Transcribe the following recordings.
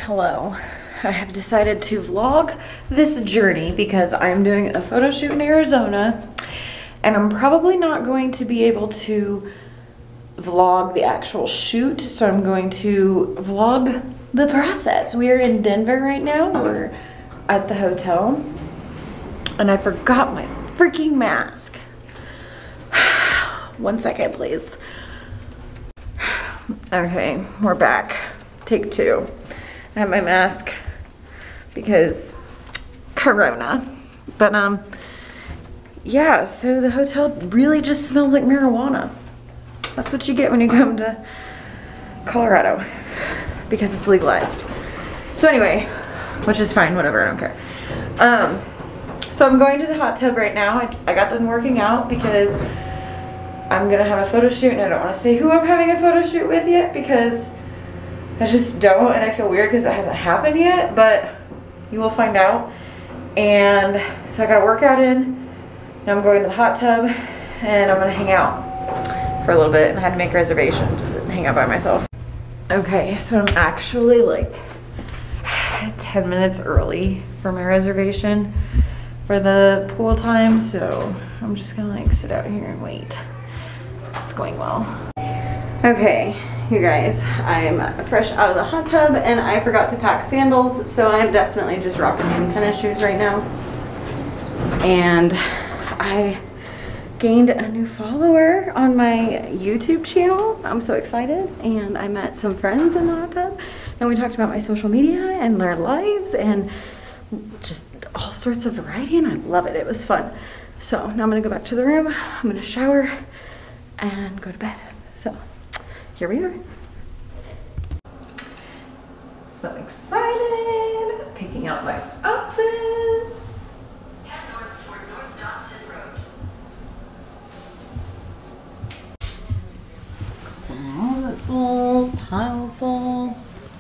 hello. I have decided to vlog this journey because I'm doing a photo shoot in Arizona and I'm probably not going to be able to vlog the actual shoot, so I'm going to vlog the process. We are in Denver right now. We're at the hotel and I forgot my freaking mask. 1 second, please. Okay, we're back. Take two. I have my mask because Corona. But yeah, so the hotel really just smells like marijuana. That's what you get when you come to Colorado because it's legalized. So anyway, which is fine, whatever, I don't care. So I'm going to the hot tub right now. I got done working out because I'm gonna have a photo shoot and I don't want to say who I'm having a photo shoot with yet because I just don't, and I feel weird because it hasn't happened yet, but you will find out. And so I got a workout in. Now I'm going to the hot tub and I'm gonna hang out for a little bit, and I had to make a reservation to hang out by myself. Okay, so I'm actually like 10 minutes early for my reservation for the pool time, so I'm just gonna like sit out here and wait. It's going well. Okay, you guys, I'm fresh out of the hot tub and I forgot to pack sandals, so I'm definitely just rocking some tennis shoes right now. And I gained a new follower on my YouTube channel. I'm so excited, and I met some friends in the hot tub and we talked about my social media and their lives and just all sorts of variety, and I love it. It was fun. So now I'm gonna go back to the room, I'm gonna shower and go to bed. So here we are. So excited, picking out my outfits. Head north toward North Dawson Road. Closet full, pile full.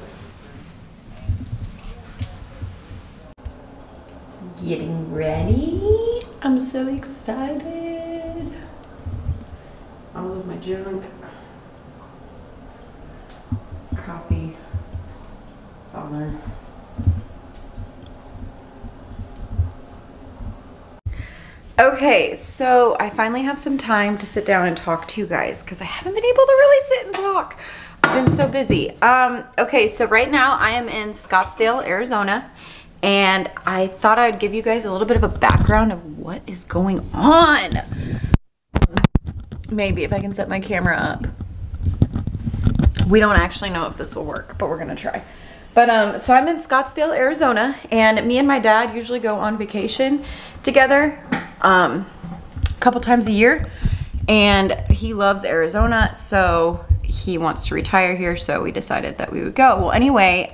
Getting ready. I'm so excited. All of my junk. Coffee. Father. Okay, so I finally have some time to sit down and talk to you guys because I haven't been able to really sit and talk. I've been so busy. Okay, so right now I am in Scottsdale, Arizona, and I thought I'd give you guys a little bit of a background of what is going on. Maybe if I can set my camera up. We don't actually know if this will work, but we're gonna try. But so I'm in Scottsdale, Arizona, and me and my dad usually go on vacation together a couple times a year, and he loves Arizona, so he wants to retire here, so we decided that we would go. Well, anyway,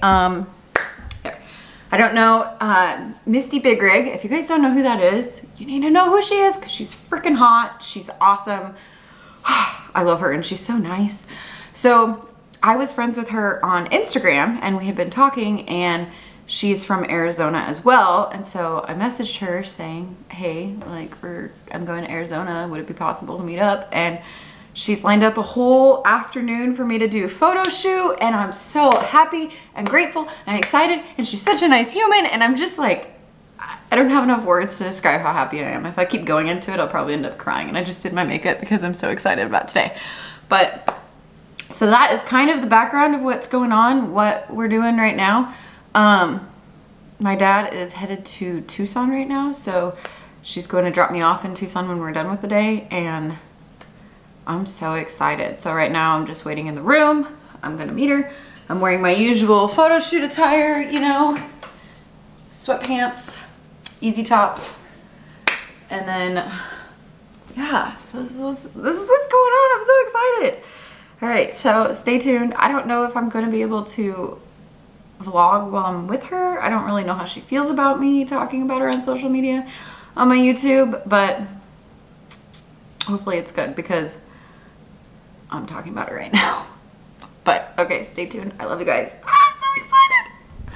I don't know, Misty Bigrig, if you guys don't know who that is, you need to know who she is because she's freaking hot. She's awesome. I love her and she's so nice. So I was friends with her on Instagram and we had been talking, and she's from Arizona as well. And so I messaged her saying, hey, like I'm going to Arizona. Would it be possible to meet up? And she's lined up a whole afternoon for me to do a photo shoot, and I'm so happy and grateful and excited, and she's such a nice human, and I'm just like, I don't have enough words to describe how happy I am. If I keep going into it, I'll probably end up crying, and I just did my makeup because I'm so excited about today. But so that is kind of the background of what's going on, what we're doing right now. My dad is headed to Tucson right now, so she's going to drop me off in Tucson when we're done with the day, and I'm so excited. So right now I'm just waiting in the room. I'm gonna meet her. I'm wearing my usual photo shoot attire, you know, sweatpants, easy top, and then yeah, so this is what's going on. I'm so excited. All right, so stay tuned. I don't know if I'm gonna be able to vlog while I'm with her. I don't really know how she feels about me talking about her on social media, on my YouTube, but hopefully it's good because I'm talking about it right now. But okay, stay tuned. I love you guys. I'm so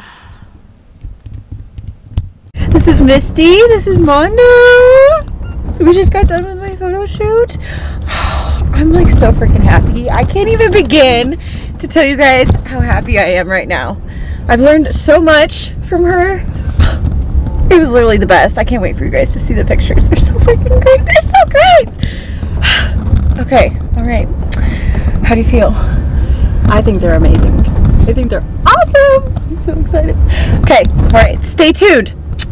excited. This is Misty. This is Mondo. We just got done with my photo shoot. I'm like so freaking happy. I can't even begin to tell you guys how happy I am right now. I've learned so much from her. It was literally the best. I can't wait for you guys to see the pictures. They're so freaking great. They're so great. Okay, all right. How do you feel? I think they're amazing. I think they're awesome. I'm so excited. Okay, all right, stay tuned.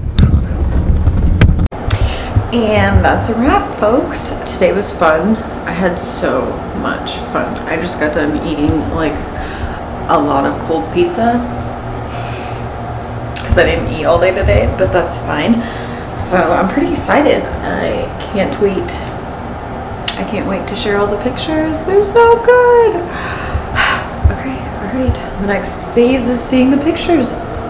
And that's a wrap, folks. Today was fun. I had so much fun. I just got done eating like a lot of cold pizza because I didn't eat all day today, but that's fine. So I'm pretty excited. I can't wait. I can't wait to share all the pictures. They're so good. Okay, all right. The next phase is seeing the pictures.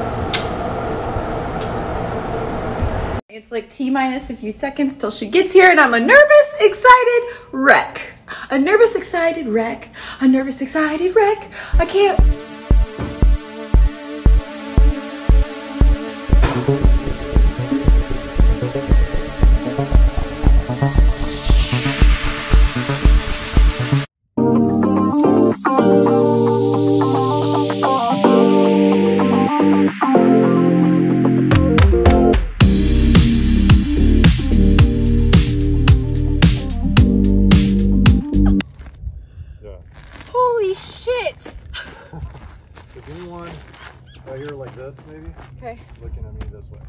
It's like T-minus a few seconds till she gets here, and I'm a nervous, excited wreck. A nervous, excited wreck. A nervous, excited wreck. I can't. Holy shit! So give me one right here like this, maybe? Okay. Looking at me this way.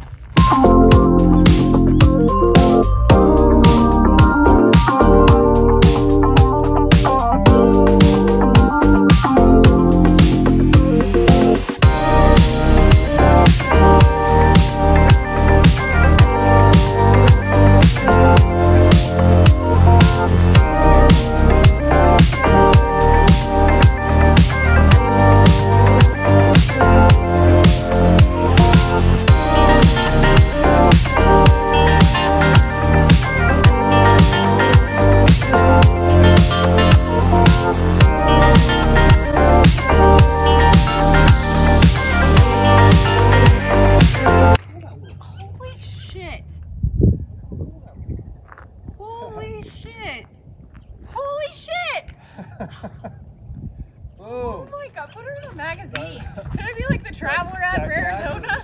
Oh my god, put her in a magazine. Could I be like the traveler ad for Arizona?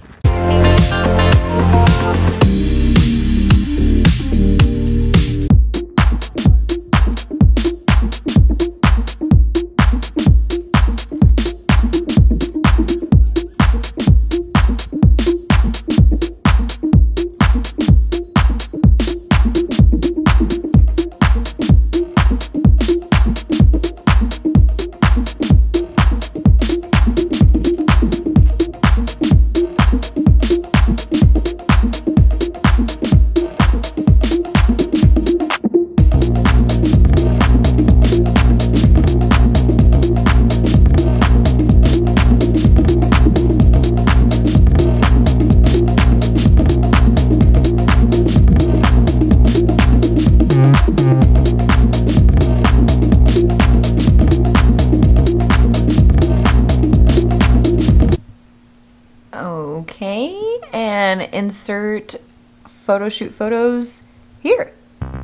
Okay, and insert photo shoot photos here.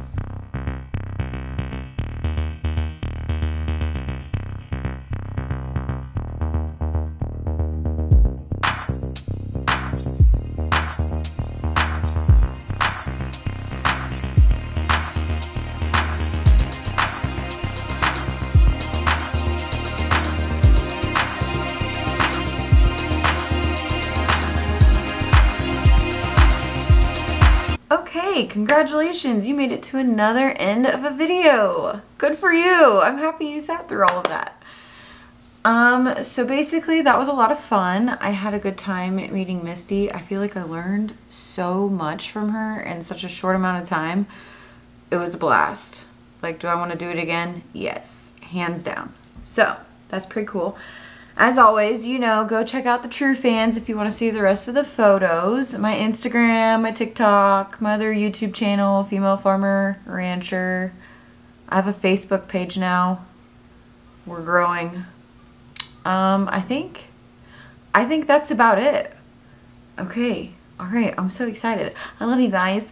Okay, congratulations, you made it to another end of a video. Good for you. I'm happy you sat through all of that. So basically that was a lot of fun. I had a good time meeting Misty. I feel like I learned so much from her in such a short amount of time. It was a blast. Like, do I want to do it again? Yes, hands down. So that's pretty cool. As always, you know, go check out the True Fanz if you want to see the rest of the photos. My Instagram, my TikTok, my other YouTube channel, Femalefarmerrancher. I have a Facebook page now. We're growing. I think that's about it. Okay. All right. I'm so excited. I love you guys.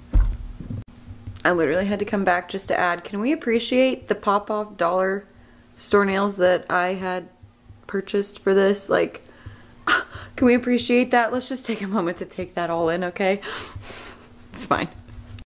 I literally had to come back just to add, can we appreciate the pop-off dollar store nails that I had purchased for this. Like, can we appreciate that? Let's just take a moment to take that all in, okay? It's fine.